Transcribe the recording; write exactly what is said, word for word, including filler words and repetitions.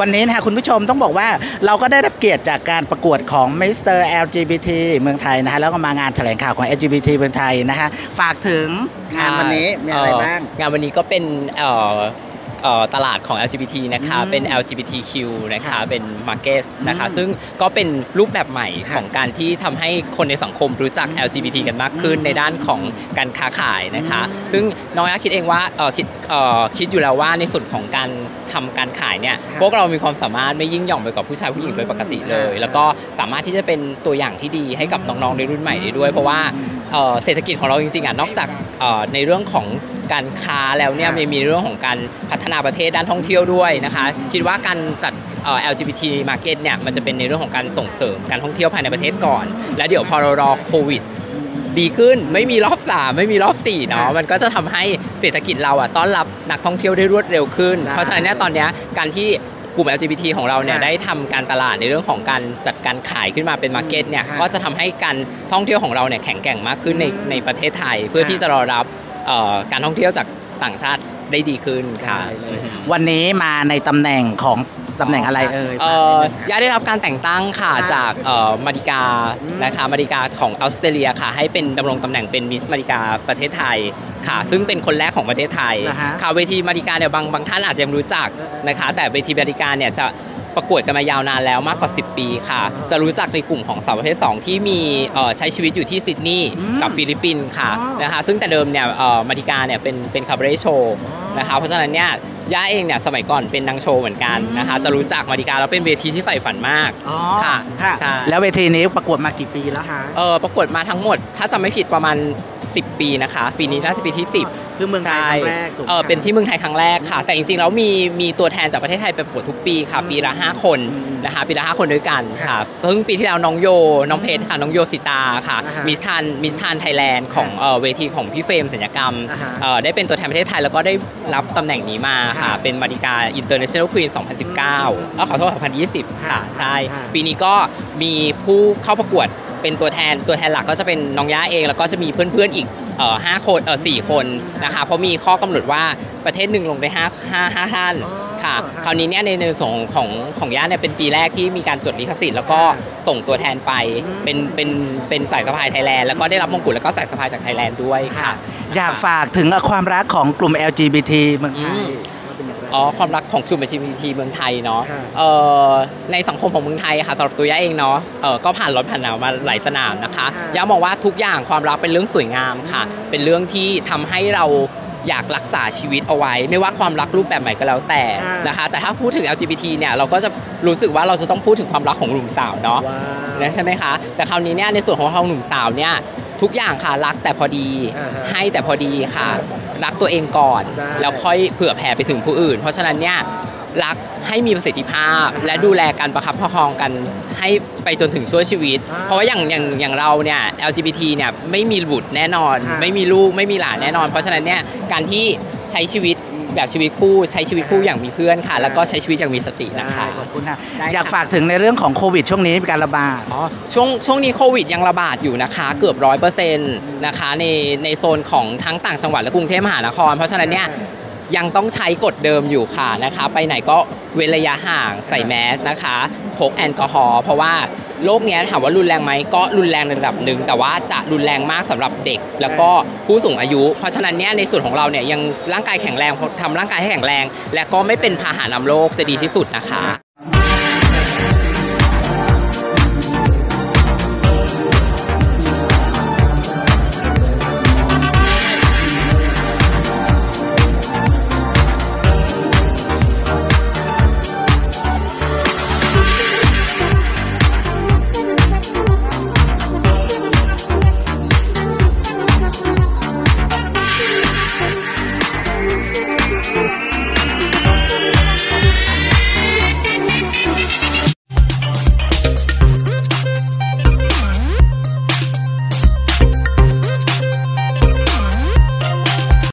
วันนี้นะคะคุณผู้ชมต้องบอกว่าเราก็ได้รับเกียรติจากการประกวดของ มิสเตอร์ แอล จี บี ที เมืองไทยนะคะแล้วก็มางานแถลงข่าวของ แอล จี บี ที เมืองไทยนะคะฝากถึงงานวันนี้มีอะไรบ้างงานวันนี้ก็เป็นตลาดของ แอล จี บี ที นะคะเป็น แอล จี บี ที คิว นะคะเป็น Market นะคะซึ่งก็เป็นรูปแบบใหม่ของการที่ทำให้คนในสังคมรู้จัก แอล จี บี ที กันมากขึ้นในด้านของการค้าขายนะคะซึ่งน้องยาคิดเองว่าคิดคิดอยู่แล้วว่าในส่วนของการทำการขายเนี่ยพวกเรามีความสามารถไม่ยิ่งหย่อนไปกว่าผู้ชายผู้หญิงโดยปกติเลยแล้วก็สามารถที่จะเป็นตัวอย่างที่ดีให้กับน้องๆในรุ่นใหม่ได้ด้วยเพราะว่าเศรษฐกิจของเราจริงๆอ่ะนอกจากในเรื่องของการค้าแล้วเนี่ยมันมีเรื่องของการพัฒนาประเทศด้านท่องเที่ยวด้วยนะคะคิดว่าการจัด แอล จี บี ที Market เนี่ยมันจะเป็นในเรื่องของการส่งเสริมการท่องเที่ยวภายในประเทศก่อนแล้วเดี๋ยวพอเรารอโควิดดีขึ้นไม่มีรอบสามไม่มีรอบสี่เนาะมันก็จะทำให้เศรษฐกิจเราอ่ะต้อนรับนักท่องเที่ยวได้รวดเร็วขึ้นเพราะฉะนั้นเนี่ยตอนนี้การที่กลุ่ม แอล จี บี ที ของเราเนี่ยได้ทำการตลาดในเรื่องของการจัดการขายขึ้นมาเป็นมาร์เก็ตเนี่ยก็จะทำให้การท่องเที่ยวของเราเนี่ยแข็งแกร่งมากขึ้นในในประเทศไทยเพื่อที่จะรอรับการท่องเที่ยวจากต่างชาติได้ดีขึ้นค่ะวันนี้มาในตำแหน่งของตำแหน่งอะไรเอ่ยย่าได้รับการแต่งตั้งค่ะจากมาริกานะคะมาริกาของออสเตรเลียค่ะให้เป็นดำรงตำแหน่งเป็นมิสมาริกาประเทศไทยค่ะซึ่งเป็นคนแรกของประเทศไทยค่ะเวทีมาริกาเนี่ยบางบางท่านอาจจะยังรู้จักนะคะแต่เวทีมาริกาเนี่ยจะประกวดกันมายาวนานแล้วมากกว่าสิบปีค่ะจะรู้จักในกลุ่มของสาวประเภทสองที่มีใช้ชีวิตอยู่ที่ซิดนีย์กับฟิลิปปินส์ค่ะนะคะซึ่งแต่เดิมเนี่ยมาริกาเนี่ยเป็นเป็นคาบาเร่โชว์นะคะเพราะฉะนั้นเนี่ยย่าเองเนี่ยสมัยก่อนเป็นนางโชว์เหมือนกันนะคะจะรู้จักมาริกาแล้วเป็นเวทีที่ใฝ่ฝันมากค่ะใช่แล้วเวทีนี้ประกวดมากี่ปีแล้วคะเออประกวดมาทั้งหมดถ้าจำไม่ผิดประมาณสิบปีนะคะปีนี้น่าจะปีที่สิบคือเมืองไทยครั้งแรกเออเป็นที่เมืองไทยครั้งแรกค่ะแต่จริงๆแล้วมีมีตัวแทนจากประเทศไทยไปประกวดทุกปีค่ะปีละห้าคนนะคะปีละห้าคนด้วยกันค่ะเพิ่งปีที่แล้วน้องโยน้องเพชรค่ะน้องโยสิตาค่ะมิสทันมิสทันไทยแลนด์ของเออเวทีของพี่เฟรมสัญญกรรมเออได้เป็นตัวแทนประเทศไทยแล้วก็ได้รับตำแหน่งนี้มาค่ะเป็นมาริกา International Queen สองพันสิบเก้าเออขอโทษสองพันยี่สิบค่ะใช่ปีนี้ก็มีผู้เข้าประกวดเป็นตัวแทนตัวแทนหลักก็จะเป็นน้องย่าเองแล้วก็จะมีเพื่อนๆอีกเอ่อห้าคนเอ่อสี่คนนะคะเพราะมีข้อกำหนดว่าประเทศหนึ่งลงได้ห้าห้าห้าท่านค่ะคราวนี้เนี่ยในในส่วนของของย่าเนี่ยเป็นปีแรกที่มีการจดลิขสิทธิ์แล้วก็ส่งตัวแทนไปเป็นเป็นเป็นสายสะพายไทยแลนด์แล้วก็ได้รับมงกุฎแล้วก็สายสะพายจากไทยแลนด์ด้วยค่ะอยากฝากถึงความรักของกลุ่ม แอล จี บี ที เมืองไทยอ๋อความรักของกลุ่ม แอล จี บี ที เมืองไทยเนาะเอ่อในสังคมของเมืองไทยค่ะสำหรับตัวย่าเองเนาะเอ่อก็ผ่านร้อนผ่านหนาวมาหลายสนามนะคะย่ามองว่าทุกอย่างความรักเป็นเรื่องสวยงามค่ะเป็นเรื่องที่ทำให้เราอยากรักษาชีวิตเอาไว้ไม่ว่าความรักรูปแบบไหนก็แล้วแต่นะคะแต่ถ้าพูดถึง แอล จี บี ที เนี่ยเราก็จะรู้สึกว่าเราจะต้องพูดถึงความรักของหนุ่มสาวเนาะใช่ไหมคะแต่คราวนี้เนี่ยในส่วนของหนุ่มสาวเนี่ยทุกอย่างค่ะรักแต่พอดีให้แต่พอดีค่ะรักตัวเองก่อนแล้วค่อยเผื่อแผ่ไปถึงผู้อื่นเพราะฉะนั้นเนี่ยรักให้มีประสิทธิภาพและดูแลกันประคับประคองกันให้ไปจนถึงชั่วชีวิตเพราะว่าอย่างอย่างอย่างเราเนี่ย แอล จี บี ที เนี่ยไม่มีบุตรแน่นอนไม่มีลูกไม่มีหลานแน่นอนเพราะฉะนั้นเนี่ยการที่ใช้ชีวิตแบบชีวิตคู่ใช้ชีวิตคู่อย่างมีเพื่อนค่ะแล้วก็ใช้ชีวิตอย่างมีสตินะคะขอบคุณค่ะอยากฝากถึงในเรื่องของโควิดช่วงนี้มีการระบาดอ๋อช่วงช่วงนี้โควิดยังระบาดอยู่นะคะเกือบร้อยเปอร์เซ็นต์นะคะในในโซนของทั้งต่างจังหวัดและกรุงเทพมหานครเพราะฉะนั้นเนี่ยยังต้องใช้กฎเดิมอยู่ค่ะนะคะไปไหนก็เว้นระยะห่างใส่แมสนะคะพกแอลกอฮอล์เพราะว่าโรคนี้ถามว่ารุนแรงไหมก็รุนแรงในระดับหนึ่งแต่ว่าจะรุนแรงมากสำหรับเด็กแล้วก็ผู้สูงอายุเพราะฉะนั้นเนี่ยในส่วนของเราเนี่ยยังร่างกายแข็งแรงทำร่างกายให้แข็งแรงและก็ไม่เป็นพาหะนำโรคจะดีที่สุดนะคะ